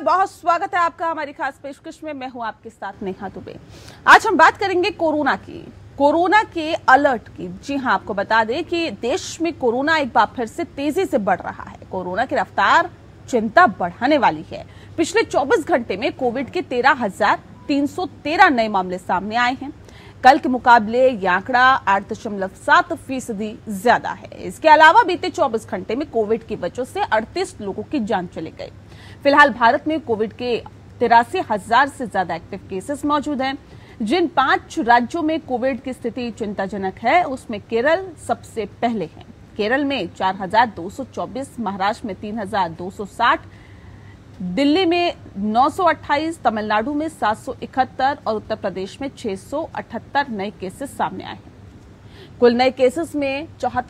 बहुत स्वागत है आपका हमारी खास पेशकश में। मैं हूं आपके साथ नेहा दुबे। आज हम बात करेंगे कोरोना की, कोरोना के अलर्ट की। जी हां, आपको बता दें कि देश में कोरोना एक बार फिर से तेजी से बढ़ रहा है। कोरोना की रफ्तार चिंता बढ़ाने वाली है। पिछले 24 घंटे में कोविड के 13,313 नए मामले सामने आए हैं। कल के मुकाबले ये आंकड़ा 8.7% ज्यादा है। इसके अलावा बीते 24 घंटे में कोविड की वजह से 38 लोगों की जान चली गई। फिलहाल भारत में कोविड के 83,000 से ज्यादा एक्टिव केसेस मौजूद हैं। जिन 5 राज्यों में कोविड की स्थिति चिंताजनक है, उसमें केरल सबसे पहले है। केरल में 4,224, महाराष्ट्र में 3,260, दिल्ली में 928, तमिलनाडु में 771 और उत्तर प्रदेश में 678 नए केसेस सामने आए हैं। कुल नए केसेस में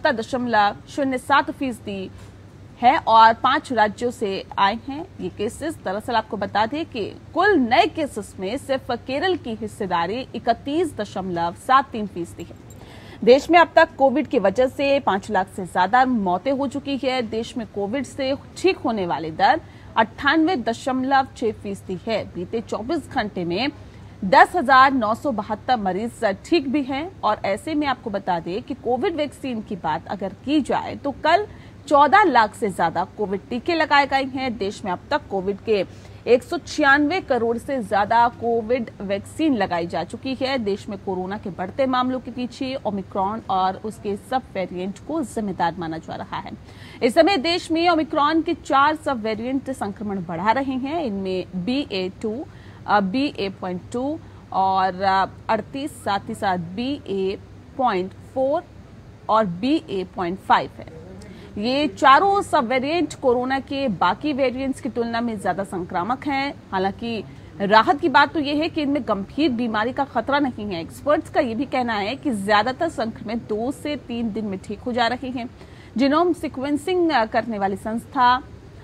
74.07% है और 5 राज्यों से आए हैं ये केसेस। दरअसल आपको बता दें कि कुल नए केसेस में सिर्फ केरल की हिस्सेदारी 31.73% है। देश में अब तक कोविड की वजह से 5 लाख से ज्यादा मौतें हो चुकी है। देश में कोविड से ठीक होने वाली दर 98.6% है। बीते 24 घंटे में 10,972 मरीज ठीक भी हैं। और ऐसे में आपको बता दें कि कोविड वैक्सीन की बात अगर की जाए तो कल 14 लाख से ज्यादा कोविड टीके लगाए गए हैं। देश में अब तक कोविड के 196 करोड़ से ज्यादा कोविड वैक्सीन लगाई जा चुकी है। देश में कोरोना के बढ़ते मामलों के पीछे ओमिक्रॉन और उसके सब वेरिएंट को जिम्मेदार माना जा रहा है। इस समय देश में ओमिक्रॉन के 4 सब वेरिएंट संक्रमण बढ़ा रहे हैं। इनमें BA.2, BA.2 और 38, साथ ही साथ BA.4 और BA.5 है। ये चारों सब वेरिएंट कोरोना के बाकी वेरिएंट्स की तुलना में ज्यादा संक्रामक हैं। हालांकि राहत की बात तो ये है कि इनमें गंभीर बीमारी का खतरा नहीं है। एक्सपर्ट्स का ये भी कहना है कि ज्यादातर संक्रमित 2 से 3 दिन में ठीक हो जा रहे हैं। जीनोम सीक्वेंसिंग करने वाली संस्था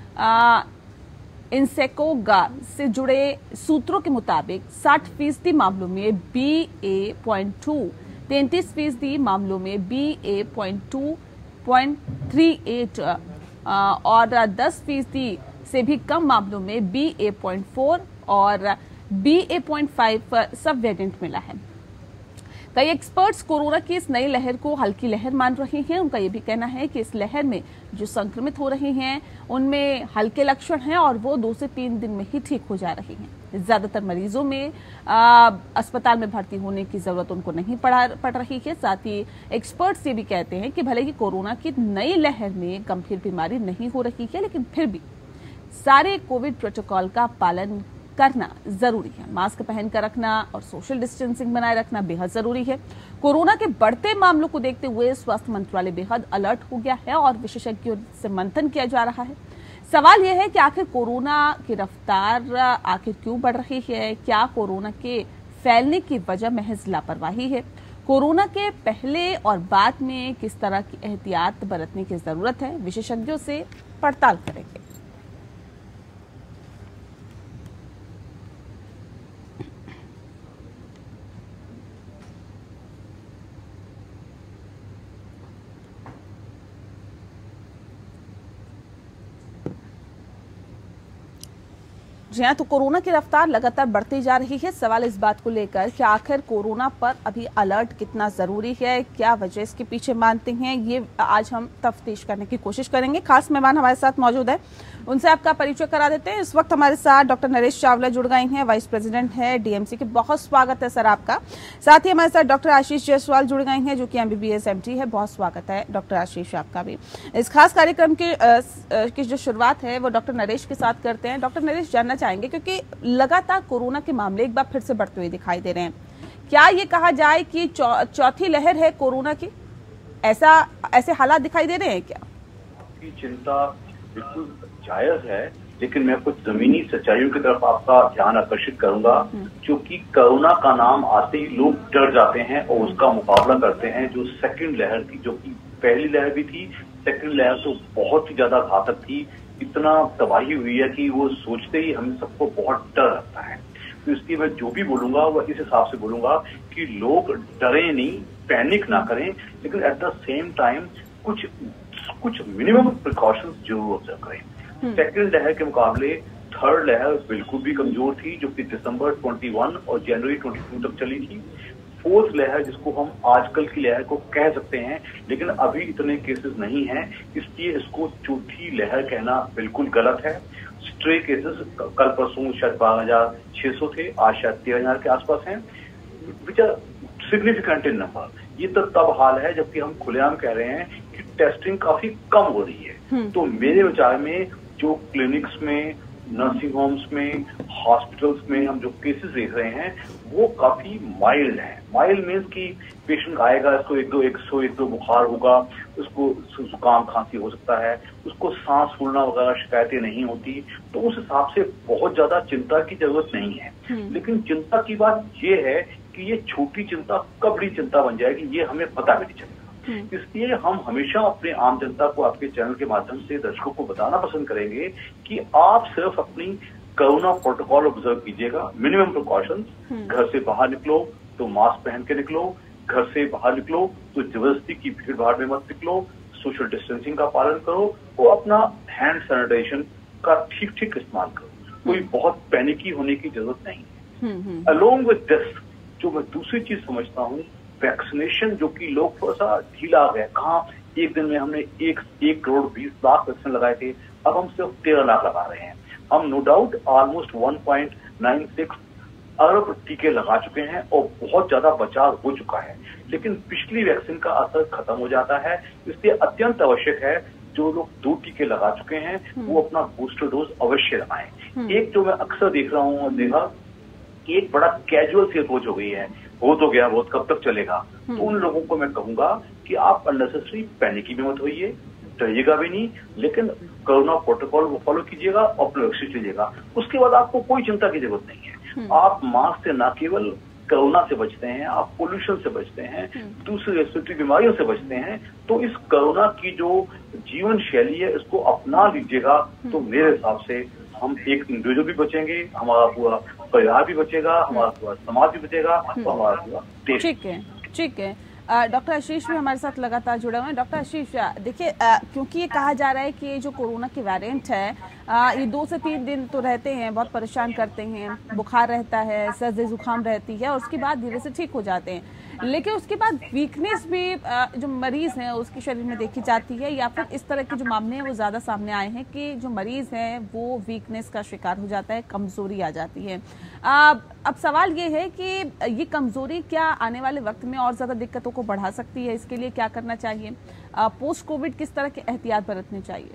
इनसेकोगा से जुड़े सूत्रों के मुताबिक 60% मामलों में BA.2, 33% मामलों में BA.2.38 और 10% से भी कम मामलों में BA.4 और BA.5 सब वेरिएंट मिला है। कई एक्सपर्ट्स कोरोना की इस नई लहर को हल्की लहर मान रहे हैं। उनका यह भी कहना है कि इस लहर में जो संक्रमित हो रहे हैं उनमें हल्के लक्षण हैं और वो 2 से 3 दिन में ही ठीक हो जा रहे हैं। ज्यादातर मरीजों में अस्पताल में भर्ती होने की जरूरत उनको नहीं पड़ रही है। साथ ही एक्सपर्ट्स ये भी कहते हैं कि भले ही कोरोना की नई लहर में गंभीर बीमारी नहीं हो रही है, लेकिन फिर भी सारे कोविड प्रोटोकॉल का पालन करना जरूरी है। मास्क पहनकर रखना और सोशल डिस्टेंसिंग बनाए रखना बेहद जरूरी है। कोरोना के बढ़ते मामलों को देखते हुए स्वास्थ्य मंत्रालय बेहद अलर्ट हो गया है और विशेषज्ञों से मंथन किया जा रहा है। सवाल यह है कि आखिर कोरोना की रफ्तार आखिर क्यों बढ़ रही है? क्या कोरोना के फैलने की वजह महज लापरवाही है? कोरोना के पहले और बाद में किस तरह की एहतियात बरतने की जरूरत है? विशेषज्ञों से पड़ताल करेंगे। जी हाँ, तो कोरोना की रफ्तार लगातार बढ़ती जा रही है। सवाल इस बात को लेकर कि आखिर कोरोना पर अभी अलर्ट कितना जरूरी है, क्या वजह इसके पीछे मानते हैं, ये आज हम तफ्तीश करने की कोशिश करेंगे। खास मेहमान हमारे साथ मौजूद है, उनसे आपका परिचय करा देते हैं। इस वक्त हमारे साथ डॉक्टर नरेश चावला जुड़ गए हैं, वाइस प्रेसिडेंट है DMC के। बहुत स्वागत है सर आपका। साथ ही हमारे साथ डॉक्टर आशीष जायसवाल जुड़ गए हैं, जो कि MBBS MD है। बहुत स्वागत है डॉक्टर आशीष आपका भी। इस खास कार्यक्रम की जो शुरुआत है वो डॉक्टर नरेश के साथ करते हैं। डॉक्टर नरेश, जानना चाहेंगे क्योंकि लगातार कोरोना के मामले एक बार फिर से बढ़ते हुए दिखाई दे रहे हैं, क्या ये कहा जाए कि चौथी लहर है कोरोना की? ऐसे हालात दिखाई दे रहे हैं क्या? चिंता बिल्कुल जायज है, लेकिन मैं कुछ जमीनी सच्चाइयों की तरफ आपका ध्यान आकर्षित करूंगा। क्योंकि कोरोना का नाम आते ही लोग डर जाते हैं और उसका मुकाबला करते हैं। जो सेकंड लहर थी, जो कि पहली लहर भी थी, सेकंड लहर तो बहुत ही ज्यादा घातक थी। इतना तबाही हुई है कि वो सोचते ही हम सबको बहुत डर लगता है। तो इसलिए मैं जो भी बोलूंगा वो इस हिसाब से बोलूंगा कि लोग डरे नहीं, पैनिक ना करें, लेकिन एट द सेम टाइम कुछ मिनिमम प्रिकॉशंस जरूर ऑब्जर्व करें। सेकंड लहर के मुकाबले थर्ड लहर बिल्कुल भी कमजोर थी, जो कि दिसंबर 21 और जनवरी 22 तक चली थी। फोर्थ लहर, जिसको हम आजकल की लहर को कह सकते हैं, लेकिन अभी इतने केसेस नहीं हैं, इसलिए इसको चौथी लहर कहना बिल्कुल गलत है। स्ट्रे केसेस कल परसों शायद 12,600 थे, आज शायद 13,000 के आसपास हैं, which are significant in number. ये तो तब हाल है जबकि हम खुलेआम कह रहे हैं कि टेस्टिंग काफी कम हो रही है। तो मेरे विचार में जो क्लिनिक्स में, नर्सिंग होम्स में, हॉस्पिटल्स में हम जो केसेस देख रहे हैं वो काफी माइल्ड हैं। माइल्ड मीन्स कि पेशेंट आएगा, इसको एक दो बुखार होगा, उसको जुकाम खांसी हो सकता है, उसको सांस फूलना वगैरह शिकायतें नहीं होती, तो उस हिसाब से बहुत ज्यादा चिंता की जरूरत नहीं है। लेकिन चिंता की बात ये है कि ये छोटी चिंता कब बड़ी चिंता बन जाएगी ये हमें पता भी नहीं चलेगा। इसलिए हम हमेशा अपने आम जनता को आपके चैनल के माध्यम से दर्शकों को बताना पसंद करेंगे कि आप सिर्फ अपनी कोरोना प्रोटोकॉल ऑब्जर्व कीजिएगा, मिनिमम प्रिकॉशंस। घर से बाहर निकलो तो मास्क पहन के निकलो, घर से बाहर निकलो तो जबरदस्ती की भीड़ भाड़ में मत निकलो, सोशल डिस्टेंसिंग का पालन करो और अपना हैंड सैनिटाइजेशन का ठीक ठीक इस्तेमाल करो। कोई बहुत पैनिकी होने की जरूरत नहीं है। अलोंग विद दिस, जो मैं दूसरी चीज समझता हूँ, वैक्सीनेशन, जो कि लोग थोड़ा सा ढीला आ गए। कहाँ एक दिन में हमने 1,20,00,000 वैक्सीन लगाए थे, अब हम सिर्फ 13 लाख लगा रहे हैं। हम नो डाउट ऑलमोस्ट 1.96 अरब टीके लगा चुके हैं और बहुत ज्यादा बचाव हो चुका है, लेकिन पिछली वैक्सीन का असर खत्म हो जाता है। इसलिए अत्यंत आवश्यक है जो लोग 2 टीके लगा चुके हैं वो अपना बूस्टर डोज अवश्य लगाएं। एक जो मैं अक्सर देख रहा हूँ और देखा, एक बड़ा कैजुअल सी अप्रोच हो गई है, हो तो गया, बहुत कब तक चलेगा। तो उन लोगों को मैं कहूंगा कि आप अननेसेसरी पैनिकी में मत होइए, डरिएगा भी नहीं, लेकिन कोरोना प्रोटोकॉल को फॉलो कीजिएगा और अपने वैक्सीन लीजिएगा। उसके बाद आपको कोई चिंता की जरूरत नहीं है। आप मास्क से न केवल कोरोना से बचते हैं, आप पोल्यूशन से बचते हैं, दूसरी रेस्पिरेटरी बीमारियों से बचते हैं। तो इस कोरोना की जो जीवन शैली है इसको अपना लीजिएगा, तो मेरे हिसाब से हम एक इंडिविजुअल भी बचेंगे, हमारा पूरा परिवार भी बचेगा, हमारा पूरा समाज भी बचेगा और हमारा पूरा देश। ठीक है। डॉक्टर आशीष भी हमारे साथ लगातार जुड़े हुए हैं। डॉक्टर आशीष, देखिए, क्योंकि ये कहा जा रहा है कि ये जो कोरोना के वेरिएंट है ये 2 से 3 दिन तो रहते हैं, बहुत परेशान करते हैं, बुखार रहता है, सर्दी जुकाम रहती है और उसके बाद धीरे से ठीक हो जाते हैं, लेकिन उसके बाद वीकनेस भी जो मरीज हैं उसके शरीर में देखी जाती है, या फिर इस तरह के जो मामले हैं वो ज्यादा सामने आए हैं कि जो मरीज हैं वो वीकनेस का शिकार हो जाता है, कमजोरी आ जाती है। अब सवाल ये है कि ये कमजोरी क्या आने वाले वक्त में और ज्यादा दिक्कतों को बढ़ा सकती है? इसके लिए क्या करना चाहिए? पोस्ट कोविड किस तरह के एहतियात बरतने चाहिए?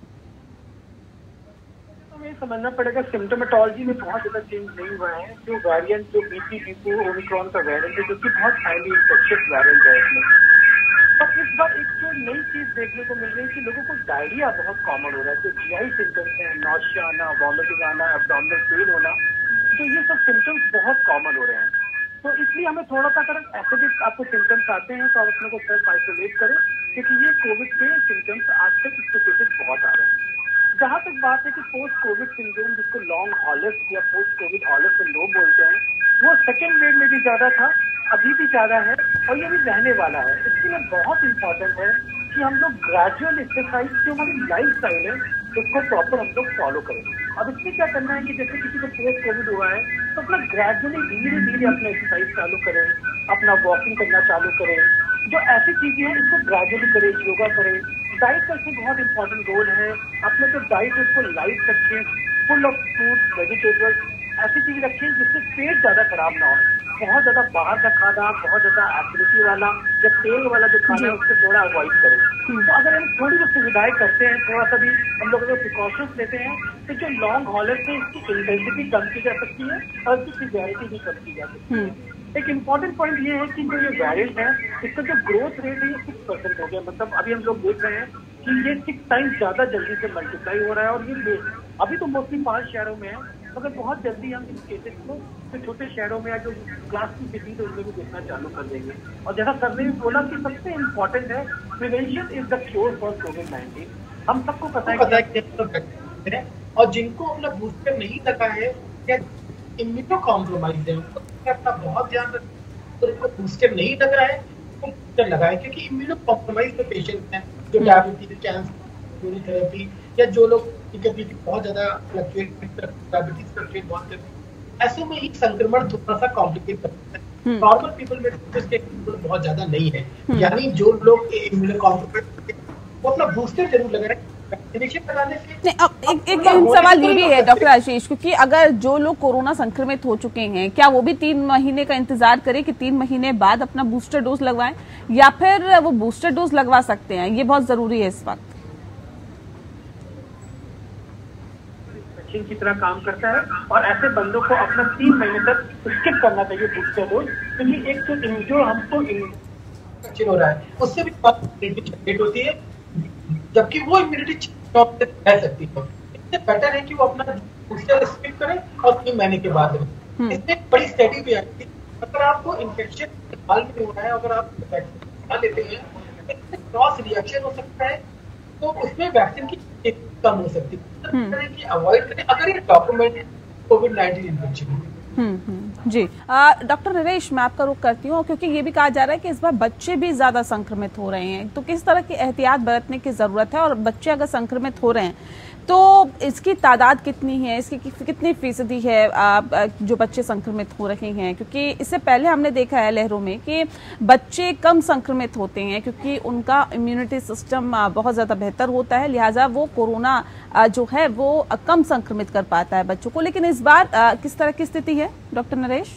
हमें समझना पड़ेगा सिम्टोमेटोलॉजी में बहुत ज्यादा चेंज नहीं हुआ है। जो वेरिएंट, जो BQ ओमिक्रॉन का वेरिएंट है, जो कि बहुत हाईली इन्फेक्शियस वेरिएंट है इसमें, पर इस बार एक जो नई चीज देखने को मिल रही है कि लोगों को डायरिया बहुत कॉमन हो रहा है। जो GI सिम्टम्स हैं, नौशिया आना, वॉमिटिंग आना, एब्डोमिनल पेन होना, तो ये सब सिम्टम्स बहुत कॉमन हो रहे हैं। तो इसलिए हमें थोड़ा सा, अगर ऐसे भी आपको सिम्टम्स आते हैं तो आप अपने को सेल्फ आइसोलेट करें, क्योंकि ये कोविड के सिम्टम्स आज तक इसके केसेस बहुत आ रहे हैं। जहां तक बात है कि पोस्ट कोविड सिंड्रोम, जिसको लॉन्ग हॉलर या पोस्ट कोविड हॉलर सिंड्रोम बोलते हैं, वो सेकेंड वेव में भी ज्यादा था, अभी भी ज्यादा है और ये भी रहने वाला है। इसके लिए बहुत इंपॉर्टेंट है कि हम लोग ग्रेजुअल एक्सरसाइज, जो हमारी लाइफ स्टाइल है, उसको प्रॉपर हम लोग फॉलो करें। अब इसमें क्या करना है कि जैसे किसी को पोस्ट कोविड हुआ है तो अपना ग्रेजुअली धीरे धीरे अपना एक्सरसाइज चालू करें, अपना वॉकिंग करना चालू करें। जो ऐसी चीजें हैं इसको ग्रेजुअली करें, योगा करें। डाइट का इसमें बहुत इंपॉर्टेंट रोल है। अपने जो डाइट उसको लाइट रखें, फुल ऑफ फ्रूट, वेजिटेबल्स, ऐसी चीज रखें जिससे पेट ज्यादा खराब ना हो। बहुत ज्यादा बाहर का खाना, बहुत ज्यादा एसिडिटी वाला या तेल वाला जो खाना है उसको थोड़ा अवॉइड करें। तो अगर हम थोड़ी सी सुविधाएं करते हैं, थोड़ा सा भी हम लोग अगर प्रिकॉशंस लेते हैं, तो जो लॉन्ग हॉलर से इसकी इंटेंसिटी कम की जा सकती है और इसकी सिवियरिटी भी कम की जा सकती है। एक इम्पॉर्टेंट पॉइंट ये है कि जो ये वेरिएंट है इसका जो ग्रोथ रेट है ये 6% हो गया। मतलब अभी हम लोग देख रहे हैं कि ये 6 टाइम्स ज्यादा जल्दी से मल्टीप्लाई हो रहा है और ये अभी तो मोस्टली 5 शहरों में है, मगर बहुत जल्दी हम इन केसेस को तो छोटे शहरों में या जो क्लास की सिटीज है उनमें भी देखना चालू कर देंगे। और जैसा सर ने भी बोला कि सबसे इम्पोर्टेंट है prevention is the cure for कोविड-19। हम सबको पता है और जिनको अपना बूस्टर नहीं लगा है या इम्यूनो कॉम्प्रोमाइज है अपना बहुत ध्यान रखें। तो उनको बूस्टर नहीं लग रहा है तो बूस्टर लगाएं, क्योंकि इम्यूनो कॉम्प्रोमाइज पेशेंट हैं जो डायबिटीज, कैंसर, यूरोथेरेपी या जो लोग कभी बहुत ज्यादा डायबिटीज फ्लक्चुएट बहुत करते हैं, ऐसे में ही संक्रमण थोड़ा सा कॉम्प्लिकेट करता है। नॉर्मल पीपल में इसके बहुत ज्यादा नहीं है, यानी जो लोग इम्यूनो कॉम्प्लिकेट वो अपना बूस्टर जरूर लगाएं। नहीं, अब एक सवाल ये भी है डॉक्टर आशीष, क्योंकि अगर जो लोग कोरोना संक्रमित हो चुके हैं, क्या वो भी 3 महीने का इंतजार करें कि 3 महीने बाद अपना बूस्टर डोज लगवाएं, या फिर वो बूस्टर डोज लगवा सकते हैं? ये बहुत जरूरी है इस वक्त। वैक्सीन की तरह काम करता है और ऐसे बंदों को अपना 3 महीने तक स्किप करना चाहिए बूस्टर डोज, क्योंकि एक जो हमको इन्फेक्शन हो रहा है उससे भी इम्यूनिटी जनरेट होती है, जबकि वो इम्यूनिटी रह सकती है। इससे बेटर है कि वो अपना बूस्टर स्किप करें और 3 महीने के बाद लें। इसमें बड़ी स्टडी भी आई थी, अगर आपको इन्फेक्शन हाल में हो रहा है, अगर आप वैक्सीन लेते हैं क्रॉस रिएक्शन हो सकता है, तो उसमें वैक्सीन की कम हो सकती है कि अवॉइड करें अगर ये डॉक्यूमेंट कोविड-19 इन्फेक्शन। जी डॉक्टर नरेश, मैं आपका रुख करती हूँ, क्योंकि ये भी कहा जा रहा है कि इस बार बच्चे भी ज्यादा संक्रमित हो रहे हैं, तो किस तरह की एहतियात बरतने की जरूरत है, और बच्चे अगर संक्रमित हो रहे हैं तो इसकी तादाद कितनी है, इसकी कितनी फीसदी है जो बच्चे संक्रमित हो रहे हैं? क्योंकि इससे पहले हमने देखा है लहरों में कि बच्चे कम संक्रमित होते हैं क्योंकि उनका इम्यूनिटी सिस्टम बहुत ज्यादा बेहतर होता है, लिहाजा वो कोरोना जो है वो कम संक्रमित कर पाता है बच्चों को। लेकिन इस बार किस तरह की स्थिति है डॉक्टर नरेश?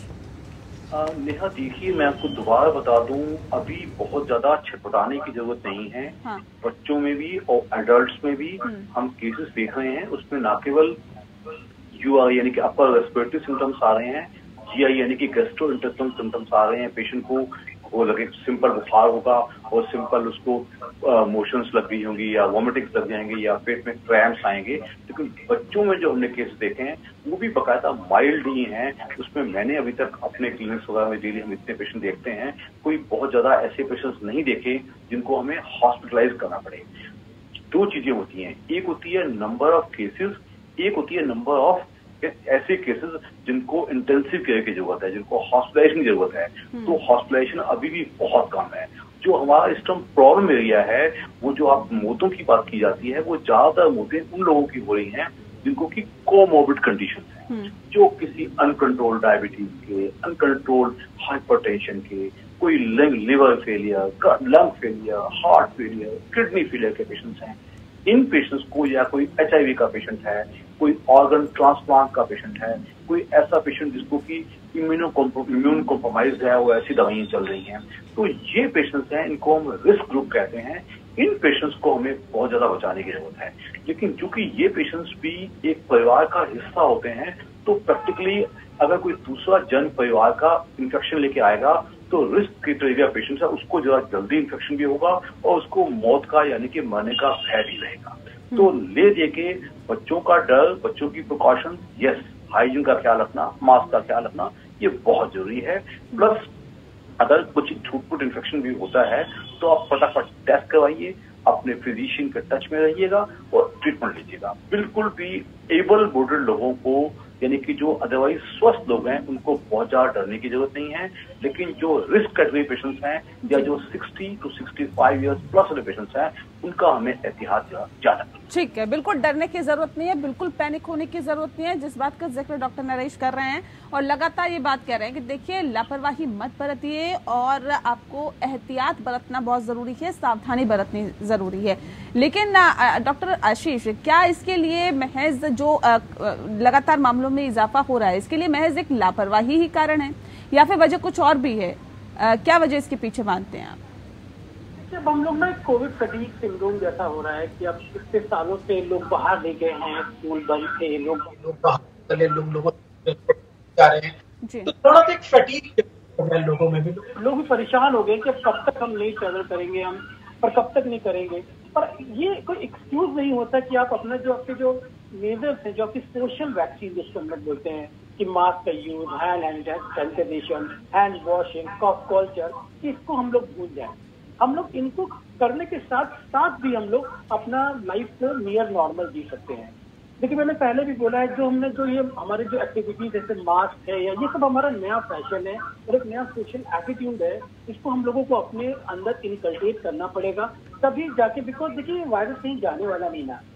नेहा देखिए, मैं आपको दोबारा बता दूं, अभी बहुत ज्यादा छटपटाने की जरूरत नहीं है। हाँ। बच्चों में भी और एडल्ट्स में भी हम केसेस देख रहे हैं, उसमें न केवल यूआर यानी कि अपर रेस्पिरेटरी सिम्टम्स आ रहे हैं, जीआई यानी कि गैस्ट्रोइंटेस्टाइनल सिम्टम्स आ रहे हैं। पेशेंट को वो लगे सिंपल बुखार होगा और सिंपल उसको मोशंस लग गई होंगी या वॉमिटिंग्स लग जाएंगे या पेट में क्रैम्प्स आएंगे। लेकिन बच्चों में जो हमने केस देखे हैं वो भी बकायदा माइल्ड ही हैं। उसमें मैंने अभी तक अपने क्लिनिक्स वगैरह में डेली हम इतने पेशेंट देखते हैं, कोई बहुत ज्यादा ऐसे पेशेंट्स नहीं देखे जिनको हमें हॉस्पिटलाइज करना पड़े। 2 चीजें होती हैं, एक होती है नंबर ऑफ केसेस, एक होती है नंबर ऑफ ऐसे केसेस जिनको इंटेंसिव केयर की जरूरत है, जिनको हॉस्पिटलाइजेशन की जरूरत है। तो हॉस्पिटलाइजेशन अभी भी बहुत कम है। जो हमारा इस टाइम प्रॉब्लम एरिया है, वो जो आप मौतों की बात की जाती है, वो ज्यादातर मौतें उन लोगों की हो रही हैं जिनको की कोमोर्बिड कंडीशन है, जो किसी अनकंट्रोल्ड डायबिटीज के, अनकंट्रोल्ड हाइपरटेंशन के, कोई liver failure, lung failure, heart failure, kidney failure के पेशेंट्स हैं। इन पेशेंट्स को, या कोई HIV का पेशेंट है, कोई ऑर्गन ट्रांसप्लांट का पेशेंट है, कोई ऐसा पेशेंट जिसको कि इम्यून कॉम्प्रोमाइज है, वो ऐसी दवाइयां चल रही हैं, तो ये पेशेंट्स हैं, इनको हम रिस्क ग्रुप कहते हैं। इन पेशेंट्स को हमें बहुत ज्यादा बचाने की जरूरत है। लेकिन चूंकि ये पेशेंट्स भी एक परिवार का हिस्सा होते हैं, तो प्रैक्टिकली अगर कोई दूसरा जन परिवार का इन्फेक्शन लेके आएगा तो रिस्क क्राइटेरिया पेशेंट है, उसको जरा जल्दी इन्फेक्शन भी होगा और उसको मौत का यानी कि मरने का भय भी रहेगा। तो ले दे के बच्चों का डर, बच्चों की प्रिकॉशन, यस, हाइजीन का ख्याल रखना, मास्क का ख्याल रखना, ये बहुत जरूरी है। प्लस अगर कुछ छूट इन्फेक्शन भी होता है तो आप फटाफट टेस्ट करवाइए, अपने फिजिशियन के टच में रहिएगा और ट्रीटमेंट लीजिएगा। बिल्कुल भी एबल बॉडीड लोगों को, यानी कि जो अदरवाइज स्वस्थ लोग हैं, उनको बहुत ज्यादा डरने की जरूरत नहीं है। लेकिन जो रिस्क कैटेगरी पेशेंट्स हैं या जो 60 to 65 ईयर्स प्लस वाले पेशेंट्स हैं, उनका हमें एहतियात ज्यादा। ठीक है, बिल्कुल डरने की जरूरत नहीं है, बिल्कुल पैनिक होने की जरूरत नहीं है, जिस बात का जिक्र डॉक्टर नरेश कर रहे हैं और लगातार ये बात कह रहे हैं कि देखिए लापरवाही मत बरतिए और आपको एहतियात बरतना बहुत जरूरी है, सावधानी बरतनी जरूरी है। लेकिन डॉक्टर आशीष, क्या इसके लिए महज जो लगातार मामलों में इजाफा हो रहा है, इसके लिए महज एक लापरवाही ही कारण है या फिर वजह कुछ और भी है? क्या वजह इसके पीछे मानते हैं आप? जब हम लोग ना कोविड फटीग सिंड्रोम जैसा हो रहा है कि अब इतने सालों से लोग बाहर नहीं गए हैं, स्कूल बंद थे, लोग बाहर लोगों जा रहे हैं, तो थोड़ा सा एक फटीग लोगों में भी, लोग भी परेशान हो गए कि अब कब तक हम नहीं ट्रेवल करेंगे, हम पर कब तक नहीं करेंगे। पर ये कोई एक्सक्यूज नहीं होता कि आप अपना जो आपके जो मेजर्स हैं, जो आपकी सोशल वैक्सीन जिसको हम लोग बोलते हैं कि मास्क का use, hand sanitisation, hand washing, cough culture, इसको हम लोग भूल जाए। हम लोग इनको करने के साथ साथ भी हम लोग अपना लाइफ को नियर नॉर्मल जी सकते हैं। देखिए, मैंने पहले भी बोला है, जो ये हमारे जो एक्टिविटीज जैसे मास्क है या ये सब हमारा नया फैशन है और एक नया सोशल एटीट्यूड है, इसको हम लोगों को अपने अंदर इनकल्केट करना पड़ेगा, तभी जाके, बिकॉज देखिए वायरस कहीं जाने वाला नहीं ना,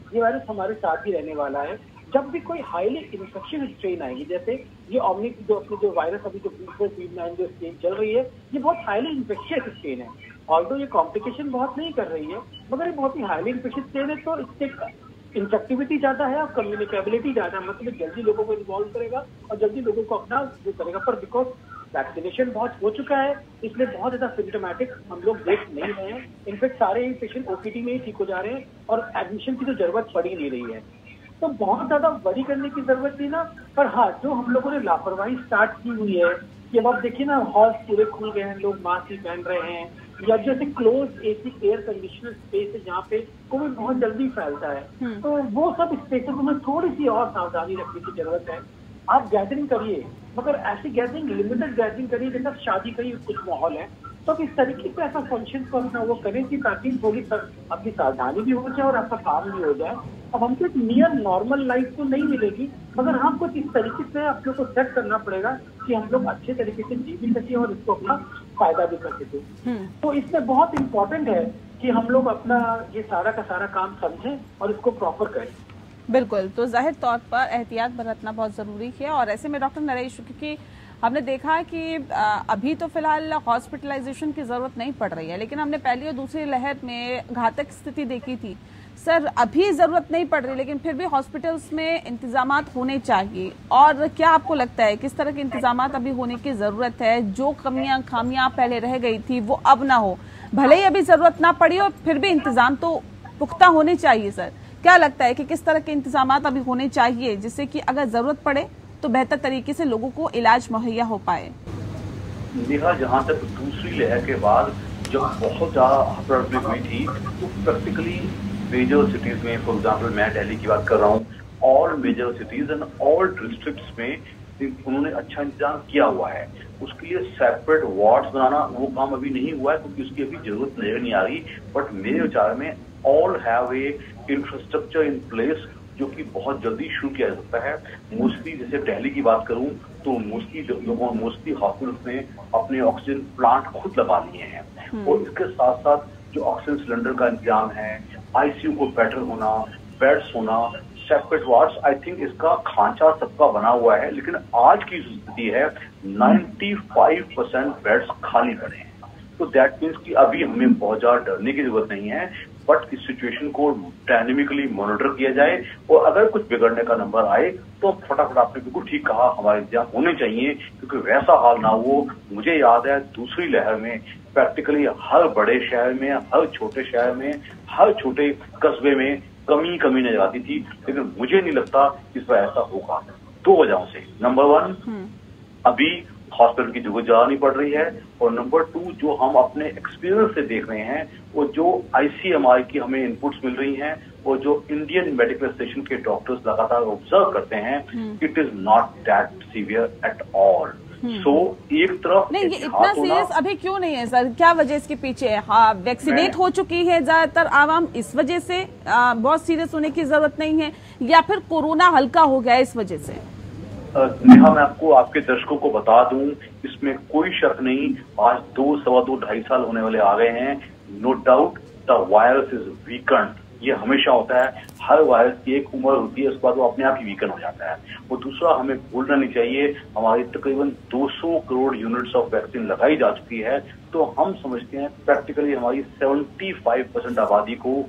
ये वायरस हमारे साथ ही रहने वाला है। जब भी कोई हाईली इन्फेक्शियस स्ट्रेन आएगी, जैसे ये ओमिक जो वायरस अभी जो B4-B9 जो स्ट्रेन चल रही है, ये बहुत हाईली इन्फेक्शियस स्ट्रेन है। ऑल्दो ये कॉम्प्लिकेशन बहुत नहीं कर रही है, मगर ये बहुत ही हाईली इन्फेक्शियस स्ट्रेन है, तो इससे इन्फेक्टिविटी ज्यादा है और कम्युनिकेबिलिटी ज्यादा है, मतलब जल्दी लोगों को इन्वॉल्व करेगा और जल्दी लोगों को अपना जो करेगा। पर बिकॉज वैक्सीनेशन बहुत हो चुका है, इसलिए बहुत ज्यादा सिम्टोमेटिक हम लोग देख नहीं रहे हैं। इनफेक्ट सारे ही पेशेंट ओपीडी में ही ठीक हो जा रहे हैं और एडमिशन की तो जरूरत पड़ ही नहीं रही है। तो बहुत ज्यादा वरी करने की जरूरत नहीं ना। पर हाँ, जो हम लोगों ने लापरवाही स्टार्ट की हुई है कि अब आप देखिए ना, हॉल्स पूरे खुल गए हैं, लोग मास्क ही पहन रहे हैं, या जैसे close AC air conditioner space है जहाँ पे कोविड बहुत जल्दी फैलता है, तो वो सब स्पेसेस में थोड़ी सी और सावधानी रखने की जरूरत है। आप गैदरिंग करिए, मगर ऐसी गैदरिंग लिमिटेड गैदरिंग करिए, जैसा शादी का ही कुछ माहौल है, तो इस तरीके से ऐसा फंक्शन को अपना वो करें कि ताकि थोड़ी आपकी सावधानी भी हो जाए और आपका काम भी हो जाए। अब हमको एक नियर नॉर्मल लाइफ तो नहीं मिलेगी, मगर हाँ कुछ इस तरीके से आप लोग को सेट करना पड़ेगा कि हम लोग अच्छे तरीके से जी भी सकें और इसको अपना फायदा भी कर सकें। तो इसमें बहुत इम्पोर्टेंट है कि हम लोग अपना ये सारा का सारा काम समझें और इसको प्रॉपर करें। बिल्कुल, तो जाहिर तौर पर एहतियात बरतना बहुत जरूरी है। और ऐसे में डॉक्टर नरेश, क्योंकि हमने देखा है कि अभी तो फिलहाल हॉस्पिटलाइजेशन की जरूरत नहीं पड़ रही है, लेकिन हमने पहली और दूसरी लहर में घातक स्थिति देखी थी। सर, अभी जरूरत नहीं पड़ रही, लेकिन फिर भी हॉस्पिटल्स में इंतजामात होने चाहिए। और क्या आपको लगता है किस तरह के इंतजामात अभी होने की जरूरत है, जो कमियां खामियां पहले रह गई थी वो अब ना हो? भले ही अभी जरूरत ना पड़ी हो, फिर भी इंतजाम तो पुख्ता होने चाहिए। सर, क्या लगता है कि किस तरह के इंतजामात अभी होने चाहिए जिससे कि अगर जरूरत पड़े तो बेहतर तरीके से लोगों को इलाज मुहैया हो पाए? नेहा, जहाँ तक दूसरी लहर के बाद जब बहुत ज्यादा हड़बड़ी हुई थी, तो प्रैक्टिकली मेजर सिटीज में, फॉर एग्जाम्पल मैं दिल्ली की बात कर रहा हूँ, all major cities and all districts में उन्होंने अच्छा इंतजाम किया हुआ है। उसके लिए सेपरेट वार्ड्स बनाना वो काम अभी नहीं हुआ है, क्योंकि उसकी अभी जरूरत नजर नहीं आ रही। बट मेरे विचार में all have a infrastructure in place जो कि बहुत जल्दी शुरू किया जा सकता है। मोस्टली जैसे दिल्ली की बात करूं तो मोस्टली हॉस्पिटल्स ने अपने ऑक्सीजन प्लांट खुद लगा लिए हैं, और इसके साथ साथ जो ऑक्सीजन सिलेंडर का इंतजाम है, आईसीयू को बेटर होना, बेड्स होना, सेपरेट वार्ड्स, आई थिंक इसका खांचा सबका बना हुआ है। लेकिन आज की स्थिति है 95% बेड्स खाली पड़े हैं। तो दैट मीन्स कि अभी हमें बहुत ज्यादा डरने की जरूरत नहीं है, बट इस सिचुएशन को डायनेमिकली मॉनिटर किया जाए, और अगर कुछ बिगड़ने का नंबर आए तो फटाफट, आपने बिल्कुल ठीक कहा, हमारे इंतजाम होने चाहिए, क्योंकि वैसा हाल ना हो। मुझे याद है दूसरी लहर में प्रैक्टिकली हर बड़े शहर में, हर छोटे शहर में, हर छोटे कस्बे में कमी नजर आती थी, लेकिन मुझे नहीं लगता इस बार ऐसा होगा। 2 वजहों से। नंबर 1, अभी हॉस्पिटल की जरूरत ज्यादा नहीं पड़ रही है, और नंबर 2, जो हम अपने एक्सपीरियंस से देख रहे हैं, वो जो ICMR की हमें इनपुट्स मिल रही हैं, और जो इंडियन मेडिकल एसोसिएशन के डॉक्टर्स लगातार ऑब्जर्व करते हैं, it is not that severe at all. So एक तरफ नहीं, ये इतना सीरियस अभी क्यों नहीं है सर? क्या वजह इसके पीछे है? हाँ, वैक्सीनेट हो चुकी है ज्यादातर आवाम, इस वजह से बहुत सीरियस होने की जरूरत नहीं है, या फिर कोरोना हल्का हो गया इस वजह से? नेहा, मैं आपको, आपके दर्शकों को बता दूं, इसमें कोई शक नहीं, आज 2, सवा 2, 2.5 साल होने वाले आ गए हैं। No doubt the virus is weakened. ये हमेशा होता है, हर वायरस की एक उम्र होती है, उसके बाद वो अपने आप ही वीकन हो जाता है। और दूसरा, हमें भूलना नहीं चाहिए, हमारी तकरीबन 200 करोड़ यूनिट्स ऑफ वैक्सीन लगाई जा चुकी है, तो हम समझते हैं प्रैक्टिकली हमारी 75% आबादी को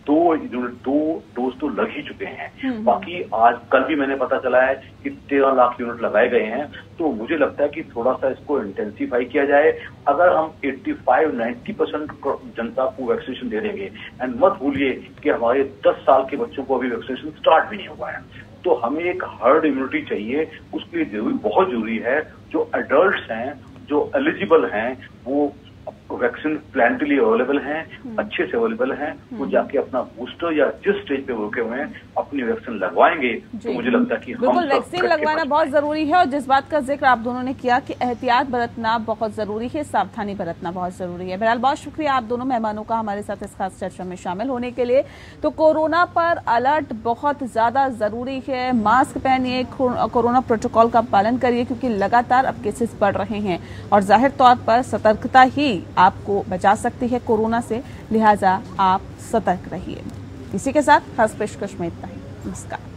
2 डोज तो लग ही चुके हैं। बाकी आज कल भी मैंने पता चला है कि 13 लाख यूनिट लगाए गए हैं। तो मुझे लगता है कि थोड़ा सा इसको इंटेंसिफाई किया जाए। अगर हम 85-90% जनता को वैक्सीनेशन दे देंगे, एंड मत भूलिए कि हमारे 10 साल के बच्चों को अभी वैक्सीनेशन स्टार्ट भी नहीं हुआ है, तो हमें एक हर्ड इम्यूनिटी चाहिए। उसके लिए बहुत जरूरी है जो एडल्ट्स हैं, जो एलिजिबल हैं, वो वैक्सीन प्लान के लिए अवेलेबल हैं, अच्छे से अवेलेबल हैं, वो जाके अपना बूस्टर या जिस स्टेज पे रुके हुए हैं अपनी वैक्सीन लगवाएंगे। तो मुझे लगता है कि बिल्कुल वैक्सीन लगवाना बहुत जरूरी है। और जिस बात का जिक्र आप दोनों ने किया कि एहतियात बरतना बहुत जरूरी है, सावधानी बरतना बहुत जरूरी है। बहरहाल बहुत शुक्रिया आप दोनों मेहमानों का हमारे साथ इस खास चर्चा में शामिल होने के लिए। तो कोरोना पर अलर्ट बहुत ज्यादा जरूरी है। मास्क पहनिए, कोरोना प्रोटोकॉल का पालन करिए, क्योंकि लगातार अब केसेस बढ़ रहे हैं और जाहिर तौर पर सतर्कता ही आपको बचा सकती है कोरोना से, लिहाजा आप सतर्क रहिए। इसी के साथ खास पेशकश में इतना ही। नमस्कार।